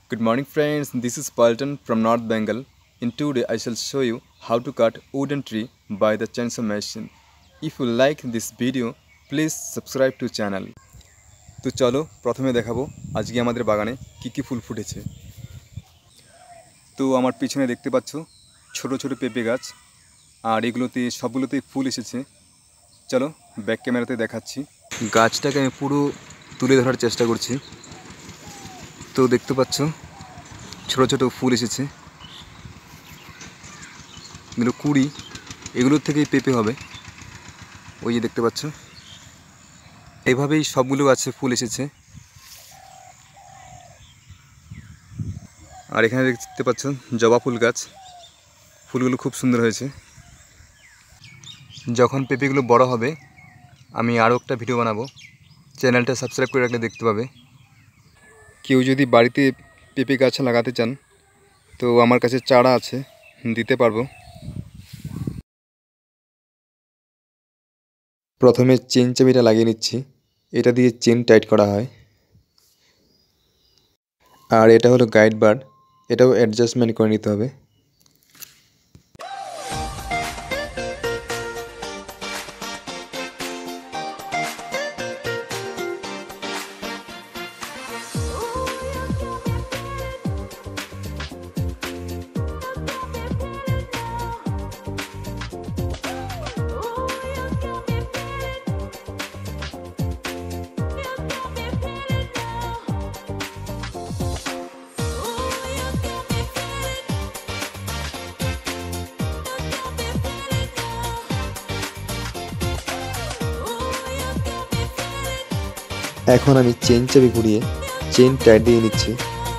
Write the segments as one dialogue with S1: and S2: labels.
S1: Good morning friends, this is Paltan from North Bengal. In today I shall show you how to cut wooden tree by the chainsaw machine. If you like this video, please subscribe to channel. তো চলো প্রথমে দেখাবো আজকে আমাদের বাগানে কি ফুল ফুটেছে। তো আমার পিছনে দেখতে পাচ্ছ ছোট ছোট পেঁপে গাছ আর এগুলোতে সবগুলোতেই ফুল এসেছে। চলো ব্যাক ক্যামেরাতে দেখাচ্ছি। গাছটাকে আমি পুরো তুলে ধরার চেষ্টা করছি। তো দেখতে পাচ্ছ ছোট ছোট ফুল এসেছে, এগুলো কুড়ি, এগুলোর থেকেই পেঁপে হবে। ওই যে দেখতে পাচ্ছ এইভাবেই সবগুলো গাছে ফুল এসেছে। আর এখানে দেখতে পাচ্ছ জবা ফুল গাছ, ফুলগুলো খুব সুন্দর হয়েছে। যখন পেঁপেগুলো বড় হবে আমি আরও একটা ভিডিও বানাবো, চ্যানেলটা সাবস্ক্রাইব করে রাখলে দেখতে পাবে। কেউ যদি বাড়িতে পেঁপে গাছ লাগাতে চান তো আমার কাছে চারা আছে, দিতে পারবো। প্রথমে চেন চাবিটা লাগিয়ে নিচ্ছি, এটা দিয়ে চেন টাইট করা হয়। আর এটা হলো গাইড বার, এটাও অ্যাডজাস্টমেন্ট করে নিতে হবে। এখন আমি চেন চাবি ঘুরিয়ে চেন টাইট দিয়ে নিচ্ছি।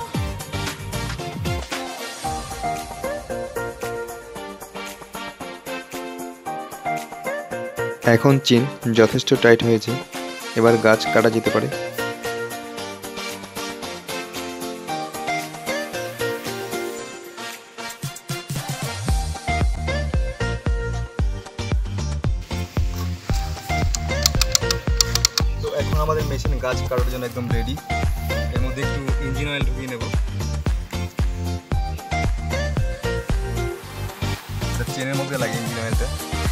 S1: এখন চেন যথেষ্ট টাইট হয়েছে, এবার গাছ কাটা যেতে পারে। এখন আমাদের মেশিন গাছ কাটার জন্য একদম রেডি। এর মধ্যে একটু ইঞ্জিন অয়েল ঢুকিয়ে নেব। চেনের মধ্যে লাগে ইঞ্জিন অয়েলটা।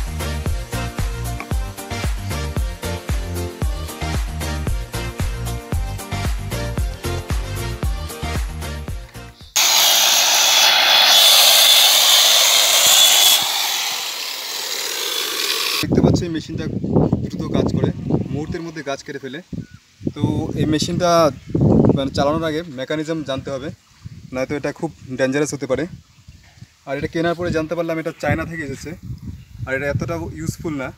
S1: দেখতে পাচ্ছি এই মেশিনটা দ্রুত কাজ করে, মুহূর্তের মধ্যে গাছ কেটে ফেলে। তো এই মেশিনটা মানে চালানোর আগে মেকানিজম জানতে হবে, নয়তো এটা খুব ডেঞ্জারাস হতে পারে। আর এটা কেনার পরে জানতে পারলাম এটা চায়না থেকে এসেছে, আর এটা এতটা ইউজফুল না।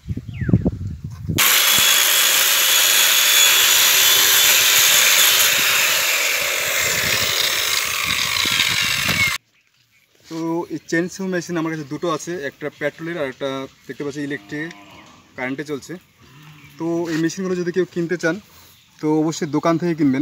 S1: তো এই চেনসু মেশিন আমার কাছে দুটো আছে, একটা পেট্রোলের আর একটা দেখতে পাচ্ছি ইলেকট্রিক, কারেন্টে চলছে। তো এই মেশিনগুলো যদি কেউ কিনতে চান তো অবশ্যই দোকান থেকে কিনবেন।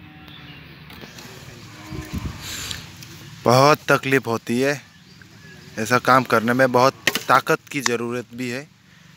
S2: बहुत तकलीफ होती है ऐसा काम करने में बहुत ताकत की ज़रूरत भी है।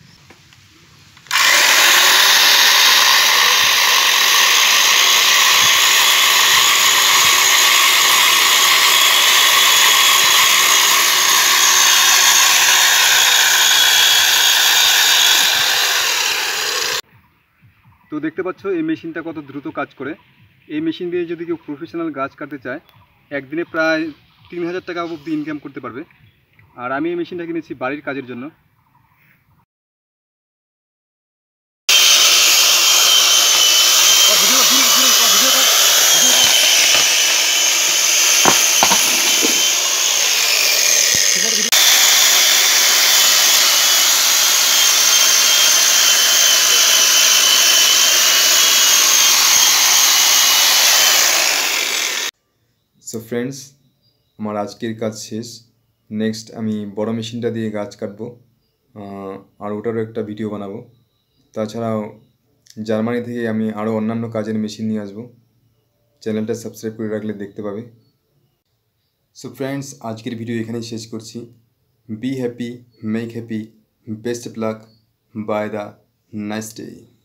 S1: তো দেখতে পাচ্ছ এই মেশিনটা কত দ্রুত কাজ করে। এই মেশিন দিয়ে যদি কেউ প্রফেশনাল গাছ কাটতে চায় একদিনে প্রায় 3000 টাকা অবধি ইনকাম করতে পারবে। আর আমি এই মেশিনটা কিনেছি বাড়ির কাজের জন্য। সো ফ্রেন্ডস, আমার আজকের কাজ শেষ। নেক্সট আমি বড় মেশিনটা দিয়ে গাছ কাটবো, আর ওটারও একটা ভিডিও বানাবো। তাছাড়াও জার্মানি থেকে আমি আরও অন্যান্য কাজের মেশিন নিয়ে আসবো। চ্যানেলটা সাবস্ক্রাইব করে রাখলে দেখতে পাবে। সো ফ্রেন্ডস, আজকের ভিডিও এখানেই শেষ করছি। Be happy, make happy, best of luck, bye the nice day.